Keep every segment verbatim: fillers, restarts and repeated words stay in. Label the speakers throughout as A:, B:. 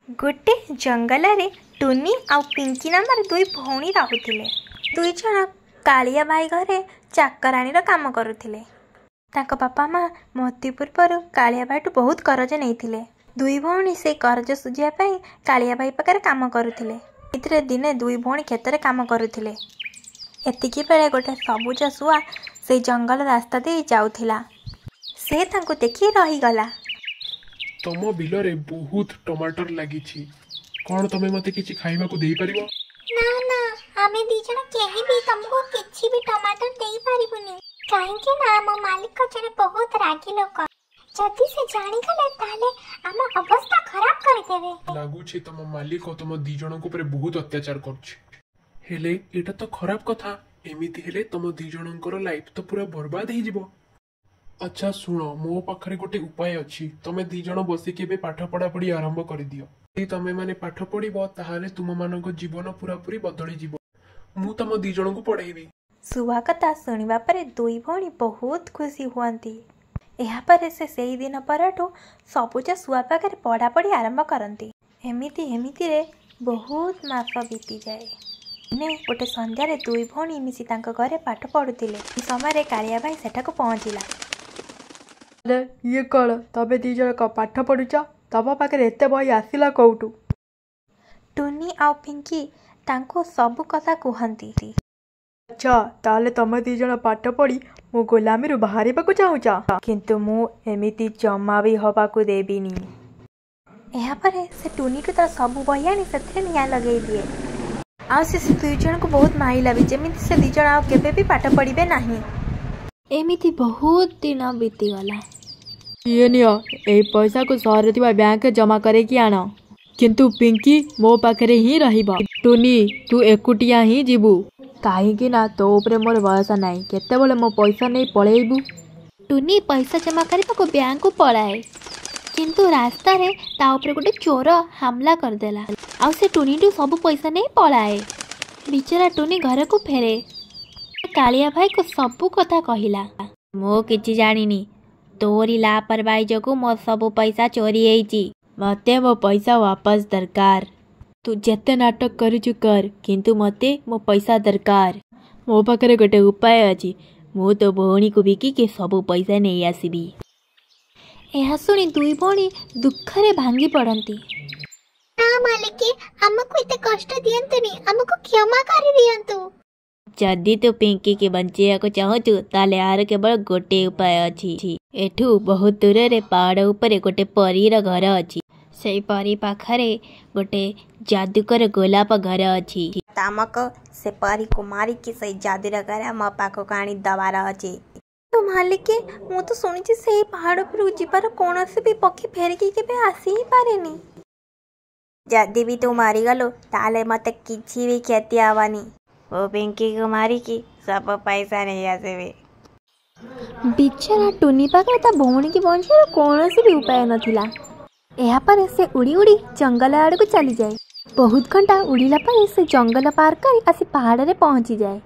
A: गोटे जंगल रे टुनी आउ पिंकी नामर दुई भौणी रहुथिले। दुई जण कालिया भाई घरे चाकराणी काम करुथिले। तांको बापा माँ मृत्यु पूर्व कालिया भाई टू बहुत करज नहीं। दुई भौणी से करज सुझिया पाई कालिया भाई पाखरे काम करुथिले। इतरे दिने दुई भौणी खेतरे काम करुथिले। एतिकी बेले गोटे सबुज शुआ से जंगल रास्ता दे जाउथिला। से तांको देखि रहीगला।
B: तम बिलरे बहुत टमाटर लगी कौन तमे मते किछि खाइबा को देई परिबो?
C: ना ना आमे दी जण केही भी तुमको किछि भी टमाटर देई परिबुनी। काहे के ना हम मालिक जने बहुत रागी लोक। जदी से जानी गले ताले हम अवस्था खराब कर देबे।
B: लागु छी तम मालिक तम दी जण को ऊपर बहुत अत्याचार करछि। हेले एटा तो खराब कथा। एमिति हेले तम दी जणकर लाइफ तो पूरा बर्बाद हे जिवो। अच्छा सुनो मो पाखरे गोटे उपाय अछि। तमे दी जण बसी केबे पाठ पढ़ा पढ़ी आरंभ कर दियो। यदि तमे माने पाठ पढ़िबो ताहाले तुम मानक जीवन पूरा पूरी बदली जिवो। मु तम दी जण को पढ़ेबी।
A: सुवा कथा सुनिबा परे दुई भौणी बहुत खुशी हुअंती। एहा परे से सेई दिन परठू सबुज सुआ पाखरे पढ़ा पढ़ी आरंभ करंती। एमिति एमिति रे बहुत मास बीती जाए। ने गोटे संध्यारे दुई भौणी मिसी तांक घरे पाठ पढ़ुतिले। ई समय कालिया भाई सेठाको पहुंचिला।
D: ये कल तबे दी जण का पाठ पढ़ुच तब पाखे एत बही आसला कौटू?
A: टुनी आउ पिंकी तांको सब कथा कहती।
D: अच्छा ताले तमे दी जण पाठ पढ़ी मु गोलामी रु बाहरी पाको चाहुचा, किंतु मु एमिति जमा भी हवा को देबिनी।
A: एहा परे से टुनी टू तार सब बही आनी सेथिरे निया लगेई दिए। आ से दुई जण को बहुत माइला भी जेमिति से दी जण आ केबे भी पाठ पढ़िबे नाही। एमिति बहुत दिन बीती गला।
D: ये नियो ए पैसा को शहर थिबा बैंक जमा करे कि आण, किंतु पिंकी मो पाखरे ही रहिबा। टुनी तू एकुटिया ही जीवु काहेकि ना तो ऊपर मोर बयस नाही। केतेबेले मो पैसा नहीं पळेइबु।
A: टुनी पैसा जमा करे ताको बैंक को पळाए, किंतु रास्ता रे ता ऊपर गोटे चोर हमला कर देला। आ से टुनी टू सब पैसा नहीं पळाए। बिचारा टुनी घर को फेरे। कालिया भाई को सबू कथा कहिला। मो किछि जानिनी, तोरी लापरवाही जगु मो सब पैसा चोरी हेइची। मते मो पैसा वापस दरकार।
D: तू जेते नाटक करूचु कर, किंतु मते मो पैसा दरकार। मो पाखरे गोटे उपाय अछि। मु तो भौणी को बिकी के सब पैसा नहीं आसीबी।
A: एहा सुनी दुई भौणी दुखरे भांगी पड़ंती।
C: ना मालिक हमको इते कष्ट दियंतुनी, हमको क्षमा कर दियंतु।
A: जदि तू पिंकी के बंचिया को चाहूचु ताले आर केवल गोटे उपाय अछि। एठू बहुत दूर रे पहाड़ ऊपर गोटे परीर घर अछि। सेई परी पाखरे गोटे जादूकर गोलाप घर अछि। तामक से परी को मारी कि सेई जादूर घर म पाखो काणी दबार अछि। तो मालिक मु तो सुनिछि सेई पहाड़ पर जिबार कोनोसी भी पक्षी फेरिकी केबे आसी ही पारेनी। जदि भी तू मारी गलो ताले मते किछि भी क्षति आवानी। वो पिंकी को मारी की सब पैसा नहीं आसेबे। बिचारा टुनी पाखरे ता भौणी की बंचियार कौनसी भी उपाय नथिला। एहा पर से उड़ी उड़ी जंगल आड़ को चली जाए। बहुत घंटा उड़ीला पर से जंगल पार कर आसी पहाड़ रे पहुंची जाए।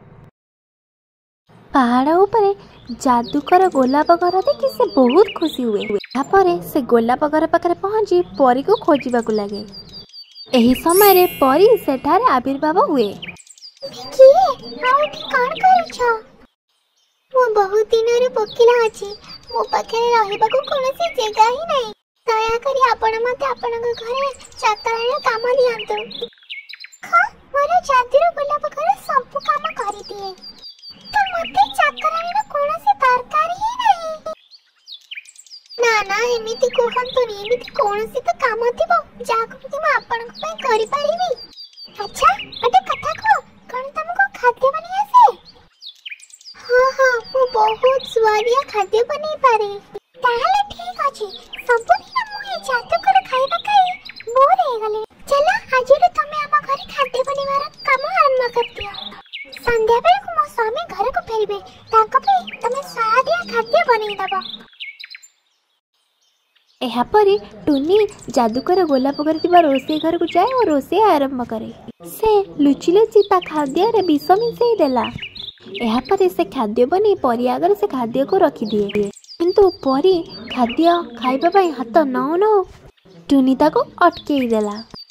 A: पहाड़ ऊपर जादूकर गोलाप घर देखि से बहुत खुशी हुए। एहा पर से गोलाप घर पाखरे पहुंची परी को खोजिबा को लागे। एही समय रे परी सेठारे आविर्भाव हुए।
C: देखिए आउठी कौन करिछो? मो बहुत दिन रे पकिला अछि। मो पाखे रहिबा को कोनोसी जगह ही नहीं। दया करी आपण मते आपण घरे चाकराणी काम दियंतु। हां मोर जादूर गोलाप घर सब काम करि दिए। तो मते चाकराणी कोनोसी दरकार ही नहीं। ना ना एमिति कोहंतु नी, एमिति कोनोसी तो काम थिबो जाको कि म आपण को पे करि पारिबी। अच्छा अटे कथा को कौन तुमको खाद्य बनी आसे? हाँ हाँ मु बहुत स्वादिया खाद्य बनी पारे। ताहले ठीक अछि। सब दिन मु ए जादूकर खाइबा खाई बोर हे गले। चला आजिले तमे हम घरे खाद्य बनिवार काम आरंभ कर दियो। संध्या बेले को मो स्वामी घर को फेरबे, ताको पे तमे स्वादिया खाद्य बनी दबो।
A: एहा परे टुनी जादूकर गोलाप घर थिबा रोसे घर को जाए और रोसे आरंभ करे। से लुचि लुचि ता खाद्य रे विष मिसई देला। एहा परे से खाद्य बनी परी आगर से खाद्य को रखी दिए, किंतु परी खाद्य खाइबा पई हाथ नौ नौ टुनी ताको अटकेई देला।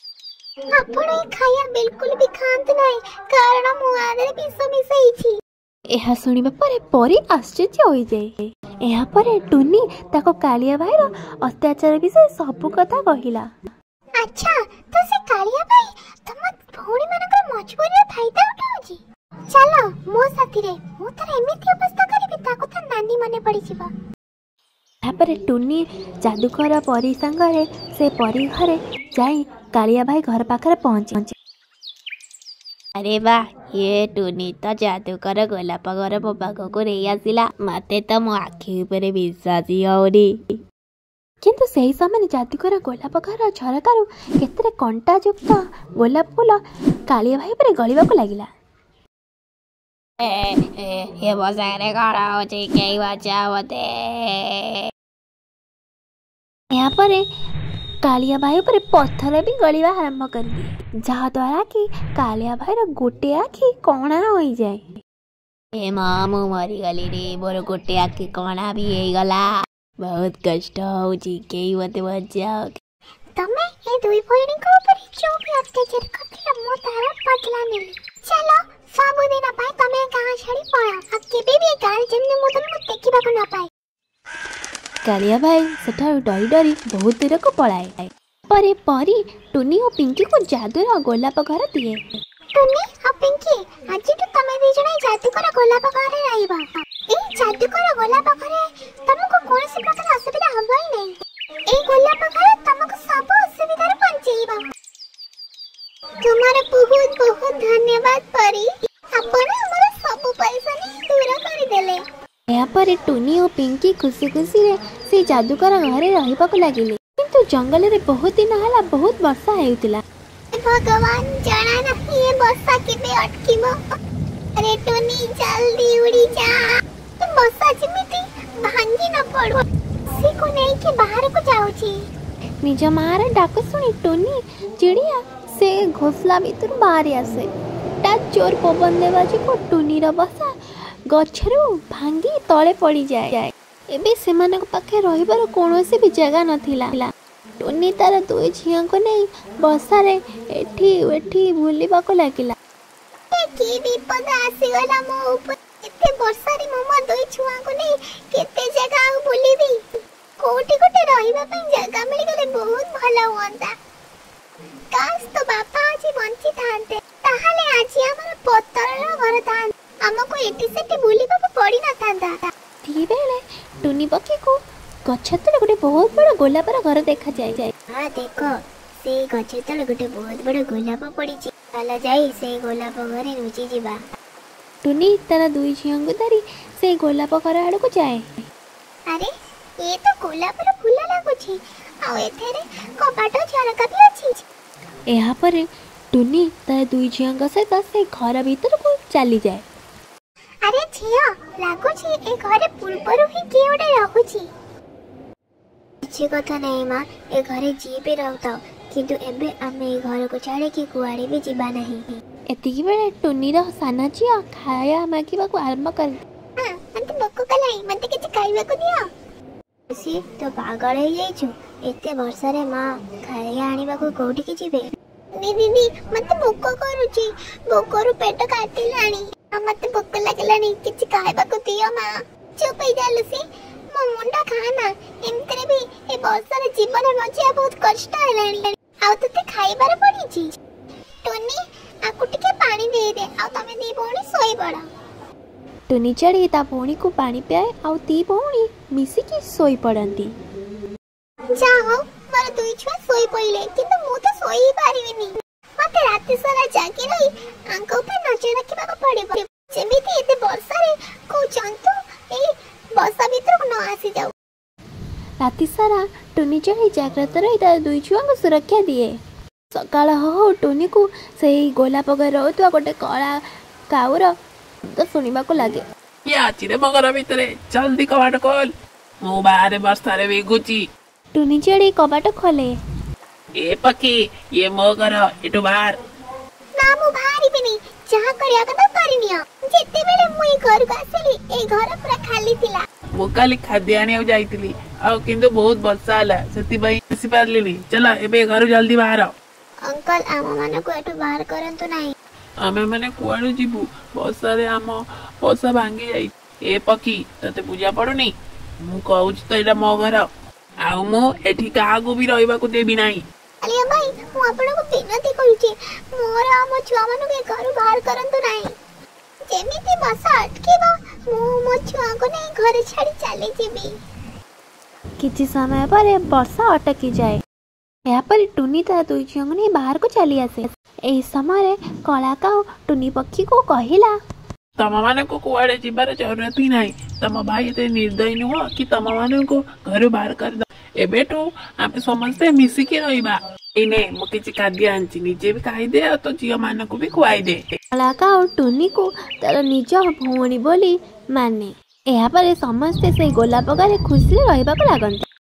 C: ଆପଣ ଏ ଖାଇବା ବିଲକୁଲ ବି ଖାଆନ୍ତୁ ନାହିଁ କାରଣ ମୁଁ ଆଦେରେ ବିଷ ମିଶେଇଛି।
A: ଏହା ଶୁଣିବା ପରେ ପରୀ ଆଶ୍ଚର୍ଯ୍ୟ ହୋଇଯାଏ। ଏହାପରେ ଟୁନି ତାକୁ କାଳିଆ ଭାଇର ଅତ୍ୟାଚାର ବିଷୟରେ ସବୁ କଥା କହିଲା।
C: ଆଚ୍ଛା, ତ ସେ କାଳିଆ ଭାଇ ତମ ଭଉଣୀ ମାନଙ୍କର ମଜବୁରିର ଫାଇଦା ଉଠାଉଛି। ଚାଲ ମୋ ସାଥିରେ, ମୁଁ ତାର ଏମିତି ଅବସ୍ଥା କରିବି ତାକୁ ତା ନାନୀ ମନେ ପଡିଯିବ।
A: ତାପରେ ଟୁନି ଯାଦୁକର ପରୀ ସାଙ୍ଗରେ ସେ ପରୀ ଘରେ ଯାଇ କାଳିଆ ଭାଇ ଘର ପାଖରେ ପହଞ୍ଚି। अरे वाह, ये टुनी तो जादूकर गोलाप घर मो पाखक नहीं आसला। मते तो मो आखि उपरे विश्वास ही होनी। किंतु सही समय जादूकर गोलाप घर झरकारु केते कंटा युक्त गोलाप फूल कालिया भाई पर गलिबा को लागिला। ए ए ये बसारे करा होची केई बचाओ मते। यहाँ पर कालिया भाई पर पत्थर भी गलिबा आरंभ कर दिए, जहाद्वारा कि कालिया भाई गोटे आखि कणा हो जाए। ए माँ मु मरीगली रे, मोर गोटे आखि कणा भी गला। बहुत कष्ट होची, केई मते बचाओ।
C: तमे ए दुई भौणी को ऊपर जो भी अत्याचार करथिला मो तार बदला नेली। चलो सब दिन पाए तमे गां छाड़ी पळा, अब केबे भी गां जन्ने मो तुमको देखिबा को न पाए।
A: कालिया भाई सेठारु डरी डरी बहुत दूर को पଳାए। परे परी टुनी और पिंकी को जादूर गोलाप घर दिए।
C: टुनी और पिंकी, आज तो तमे दी जने जादूकर गोलाप घर रहइबा। ए जादूकर गोलाप घर तुमको कोनसी प्रकार असुविधा हबो ही नहीं। ए गोलाप घर तुमको सब असुविधा रे बंचेइबा। तुम्हारे बहुत बहुत धन्यवाद परी, आपण हमर सब पैसा नहीं दूर कर देले।
A: यहाँ पर टुनी और पिंकी खुशी खुशी रे से जादूकर घरे रहिबा को लागिले। किंतु जंगल रे बहुत दिन हला बहुत वर्षा हेउतिला।
C: भगवान जाना नहीं ये वर्षा केबे अटकीबो। अरे टुनी जल्दी उड़ी जा, ये वर्षा जिमिति भांगी न पड़ो। सी को नहीं के बाहर को जाउची।
A: निज मार डाक सुनी टुनी चिड़िया से घोसला भीतर बाहर आसे। ता चोर पवन देवाजी को टुनी र बसा गछरु भांगी तले पड़ी जाए। एबे सेमानक पाखे रहिबार कोनोसी भी जगह नथिला। टुनी तार दुई झिया को नहीं बसारे एठी एठी भूलिबा को लागिला।
C: ए की विपद आसी गला मो ऊपर। एते वर्षा रे मम्मा दुई छुआ को नहीं केते जगह आ भूलिबी। कोठी कोठी रहिबा पई जगह मिल गले बहुत भला हुआंता। काश तो बापा आज बंची थांते, ताहाले आज हमर पत्तरर घर थांते। हमको एटी सेटी भूलिबा को पड़ी न थांता।
A: ती बेले टुनी पक्षी को गछ तले गोटे बहुत बड़ गोलापर घर देखा जाए जाए।
C: हां देखो, से गछ तले गोटे बहुत बड़ गोलाप पड़ी छि। चला जाई से गोलाप घरे नुची जिबा।
A: टुनी तारा दुई झियंगु धरी से गोलाप घर आड़ को जाए।
C: अरे ये तो गोलापर फूल लागु छि, आ एथेरे कपाट झरका भी अछि।
A: एहा पर टुनी तारा दुई झियंग सहित से घर भीतर को चली जाए।
C: अरे झिया लागु छि ए घरे पूर्वरु ही के ओडे रहु छि। କିଛି କଥା ନାହିଁ ମା, ଏ ଘରେ ଯିଏ ବି ରହୁଥାଉ, କିନ୍ତୁ ଏବେ ଆମେ ଏ ଘରକୁ ଛାଡ଼ିକି କୁଆଡ଼େ ବି ଯିବା ନାହିଁ।
A: ଏତିକି ବେଳେ ଟୁନିର ସାନ ଝିଅ ଖାଇବା ମାଗିବାକୁ ଆରମ୍ଭ କରେ।
C: ମତେ ଭୋକ କଲାଣି, ମତେ କିଛି ଖାଇବାକୁ ଦିଅ। ଖୁସି ତୁ ପାଗଳ ହେଇଯାଇଛୁ, ଏତେ ବର୍ଷାରେ ମା ଖାଇବା ଆଣିବାକୁ କୋଉଠିକି ଯିବେ? ଦିଦି ମତେ ଭୋକ କରୁଛି, ଭୋକରୁ ପେଟ କାଟିଲାଣି। ମତେ ଭୋକ ଲାଗିଲାଣି, କିଛି ଖାଇବାକୁ ଦିଅ ମା। ଚୁପ ହେଇଯା ଲୁସି, ମୋ ମୁଣ୍ଡ ଖାନା। ଏମିତିରେ ବି ଏ ବର୍ଷାରେ ଜୀବନ ବଞ୍ଚିବା ବହୁତ କଷ୍ଟ ହେଲାଣି, ଆଉ ତତେ ଖାଇବାର ପଡ଼ିଛି। ଟୁନି ଆକୁ ଟିକେ ପାଣି ଦେଇଦେ, ଆଉ ତମେ ଦି ଭଉଣୀ ଶୋଇପଡ଼।
A: ଟୁନି ଚଢ଼ି ତା ଭଉଣୀକୁ ପାଣି ପିଆଏ, ଆଉ ଦି ଭଉଣୀ ମିଶିକି ଶୋଇ ପଡ଼ନ୍ତି।
C: ଯା ହଉ ମୋର ଦୁଇ ଛୁଆ ଶୋଇ ପଇଲେ, କିନ୍ତୁ ମୁଁ ତ ଶୋଇ ପାରିବିନି। ମତେ ରାତି ସାରା ଜାଗି ରହି ଆଙ୍କ ଉପରେ ନଜର ରଖିବାକୁ ପଡ଼ିବ, ଯେମିତି ଏତେ ବର୍ଷାରେ କୋଉ ଜନ୍ତୁ ଏଇ ବର୍ଷା ଭିତରକୁ ନ ଆସି ଯାଉ।
A: ରାତି ସାରା ଟୁନି ଚଢ଼ି ଜାଗ୍ରତ ରହି ତା ଦୁଇ ଛୁଆଙ୍କୁ ସୁରକ୍ଷା ଦିଏ। ସକାଳ ହଉ ଟୁନିକୁ ସେହି ଗୋଲାପ ଘରେ ରହୁଥିବା ଗୋଟେ କଳା କାଉର ଶବ୍ଦ ଶୁଣିବାକୁ ଲାଗେ।
E: କିଏ ଅଛି ରେ ମୋ ଘର ଭିତରେ? ଜଲ୍ଦି କବାଟ ଖୋଲ, ମୁଁ ବାହାରେ ବର୍ଷାରେ ଭିଗୁଛି।
A: ଟୁନି ଚଢ଼ି କବାଟ ଖୋଲେ।
E: ଏ ପକ୍ଷୀ, ଇଏ ମୋ ଘର, ଏଠୁ ବାହାର।
C: ନା ମୁଁ ବାହାରିବିନି, ଯାହା କରିବା କଥା କରିନିଅ। ଯେତେବେଳେ ମୁଁ ଏ ଘରକୁ ଆସିଲି ଏ ଘର ପୁରା ଖାଲି ଥିଲା।
E: ମୁଁ କାଲି ଖାଦ୍ୟ ଆଣିବାକୁ ଯାଇଥିଲି, ଆଉ କିନ୍ତୁ ବହୁତ ବର୍ଷା ହେଲା, ସେଥିପାଇଁ ଆସିପାରିଲିନି। ଚାଲ ଏବେ ଘରୁ ଜଲ୍ଦି ବାହାର।
C: अंकल आम मानक एठू बाहर करंतु नाही।
E: आमे माने कुआडे जीवु बसारे आम बसा भांगी जाई। ए पकी तते बुझा पड़ुनी मु कहूच तो एटा मो घर आउ मो एठी काहाको भी रहबाको देबी नाही।
C: अलिया भाई मु आपनको विनती करूची मोर आम छुआ मानक ए घर बाहर करंतु नाही। जेमिति बसा अटकेबा मु मो छुआ को नै घर छाड़ी चली जीबी।
A: किछि समय पर वर्षा अटकी जाए। यापर टुनी ता दुई झियो नहीं बाहर को चली आसे। एही समय कला काऊ टुनी पक्षी को कहिला
E: तम माने को कुआडे जीवार जरूरत ही नाही। तम भाई एते निर्दयी नुह कि तम माने को घर बाहर कर द। एबेटू आमे समस्ते मिसिकी रहिबा। इने मु किछि खाद्य आंची निजे भी खाई दे तो झियो माने को भी खुआई दे।
A: कला काऊ टुनी को तार निज भौणी बोली माने। यापर समस्ते से गोलाप गारे खुशी रहिबा को लागंती।